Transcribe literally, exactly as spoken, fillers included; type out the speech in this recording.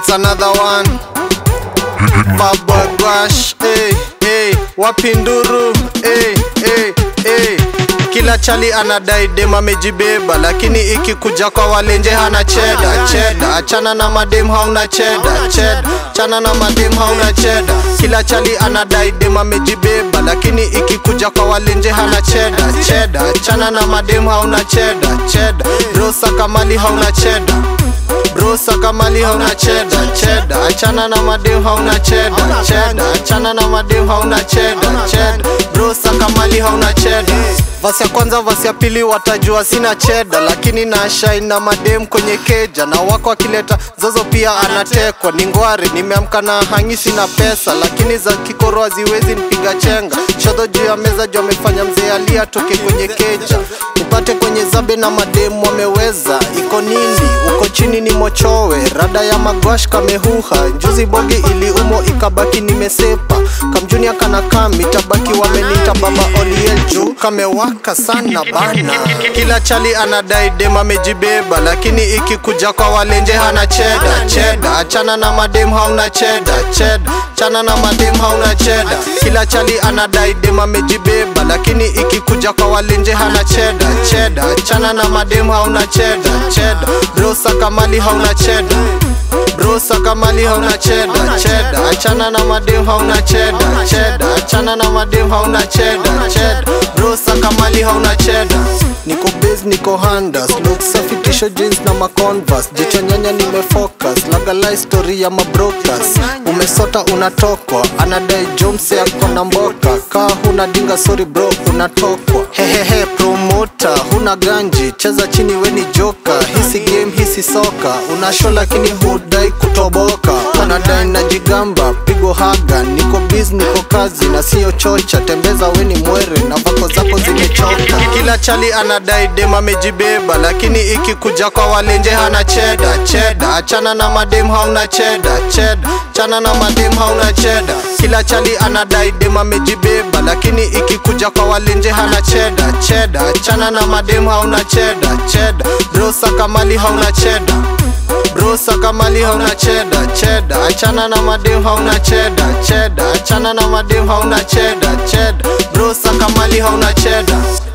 It's another one. Bad boy Gwaash, hey, hey, wapinduru, hey, hey, hey. Kila chali anadai dema mejibeba, lakini ikikuja kwa walenje hana cheddar, cheddar. Achana na madem hauna cheddar, cheddar. Achana na madem hauna cheddar. Kila chali anadai dema mejibeba, lakini ikikuja kwa walenje hana cheddar, cheddar. Achana na madem hauna cheddar, cheddar. Bro saka mali hauna cheddar, bro saka mali hauna cheddar, cheddar. Achana na madem hauna cheddar, cheddar. Achana na madem hauna cheddar, cheddar. Bro saka mali hauna cheddar. Vasi ya kwanza vasi ya pili watajua sina cheddar, lakini na shine na madem kwenye keja, na wako akileta zozo pia anatekwa. Ningware nimeamka na hangi sina pesa, lakini za kikoro haziwezi nipiga chenga. Shodho juu ya meza juu amefanya mzee alia toke kwenye keja. Nipate kwenye zabe na madem wameweza. Iko nini? Uko chini ni mochowe. Rada ya magwash kamehuha. Njuzi bogi ili umo ikabaki nimesepa. Kamjunia kanakam itabaki wamenita baba Oliel juu kamewaka sana bana. Kila chali anadai dema mejibeba, lakini ikikuja kwa walenje hana cheddar, cheddar. Achana na madem hauna cheddar, cheddar. Achana na madem hauna cheddar. Kila chali anadai dema mejibeba, lakini ikikuja kwa walenje hana cheddar, cheddar. Achana na madem hauna cheddar, cheddar. Bro saka mali hauna cheddar, bro saka mali hauna cheddar, cheddar. Achana na madem hauna cheddar, cheddar. Achana na madem hauna cheddar, cheddar. Bro saka mali hauna cheddar. Niko base niko handas, look safi t-shirt jeans na ma Converse. Jicho nyanya nimefocus, laga story ya mabrokers. Umesota unatokwa, anadai jomse yako na mboka. Kaa huna dinga sorry bro unatokwa. Hehehe promoter, huna ganji, cheza chini weni joka. Hisi game hisi soka, unasho lakini hudai kutoboka. Anadai na jigamba, pigo haga. Niko biz niko kazi na siyo chocha. Tembeza weni mwere na vako zako zimechoka. Kila chali anadai dema mejibeba, lakini ikikuja kwa walenje hana cheddar, cheddar. Achana na madem hauna cheddar, cheddar. Achana na madem hauna cheddar. Kila chali anadai dema mejibeba, lakini ikikuja kwa walenje hana cheddar, cheddar. Achana na madem hauna cheddar, cheddar. Bro saka mali hauna cheddar, bro saka mali hauna cheddar, cheddar. Achana na madem hauna cheddar, cheddar. Achana na madem hauna cheddar, cheddar. Bro saka mali hauna cheddar.